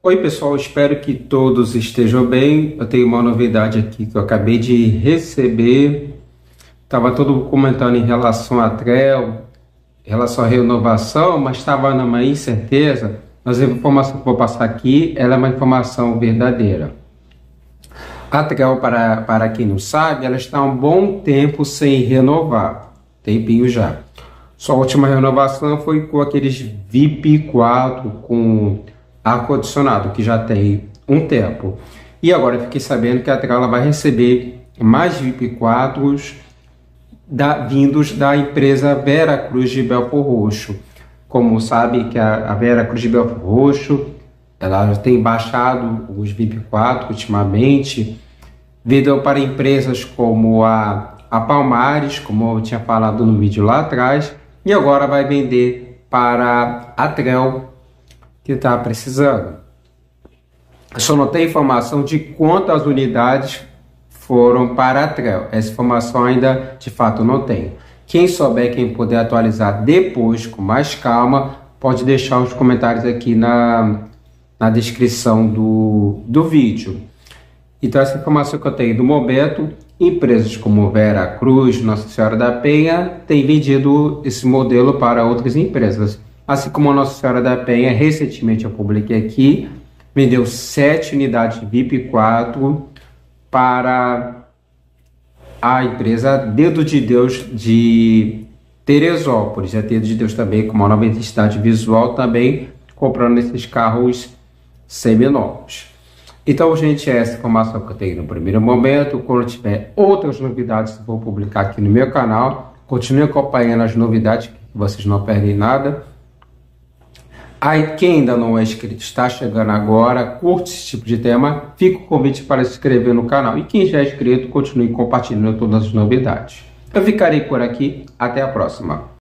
Oi pessoal, espero que todos estejam bem. Eu tenho uma novidade aqui que eu acabei de receber. Estava todo mundo comentando em relação à TREO, em relação à renovação, mas estava numa incerteza. Mas a informação que eu vou passar aqui, ela é uma informação verdadeira. A TREO, para quem não sabe, ela está há um bom tempo sem renovar, tempinho já. Sua última renovação foi com aqueles VIP 4 com ar-condicionado, que já tem um tempo. E agora eu fiquei sabendo que a TREO vai receber mais VIP 4 vindos da empresa Vera Cruz de Belford Roxo. Como sabe que a Vera Cruz de Belford Roxo, ela já tem baixado os VIP 4 ultimamente, vindo para empresas como a Palmares, como eu tinha falado no vídeo lá atrás, e agora vai vender para a TREO, que está precisando. Eu só não tenho informação de quantas unidades foram para a TREO. Essa informação ainda, de fato, não tenho. Quem souber, quem puder atualizar depois, com mais calma, pode deixar os comentários aqui na descrição do vídeo. Então, essa informação que eu tenho do momento, empresas como Vera Cruz, Nossa Senhora da Penha, têm vendido esse modelo para outras empresas. Assim como a Nossa Senhora da Penha, recentemente eu publiquei aqui, vendeu 7 unidades VIP 4 para a empresa Dedo de Deus de Teresópolis. A Dedo de Deus também, com uma nova identidade visual, também comprando esses carros seminovos. Então, gente, essa informação que eu tenho no primeiro momento. Quando tiver outras novidades, eu vou publicar aqui no meu canal. Continue acompanhando as novidades, que vocês não perdem nada. Aí, quem ainda não é inscrito, está chegando agora, curte esse tipo de tema, fica o convite para se inscrever no canal. E quem já é inscrito, continue compartilhando todas as novidades. Eu ficarei por aqui, até a próxima.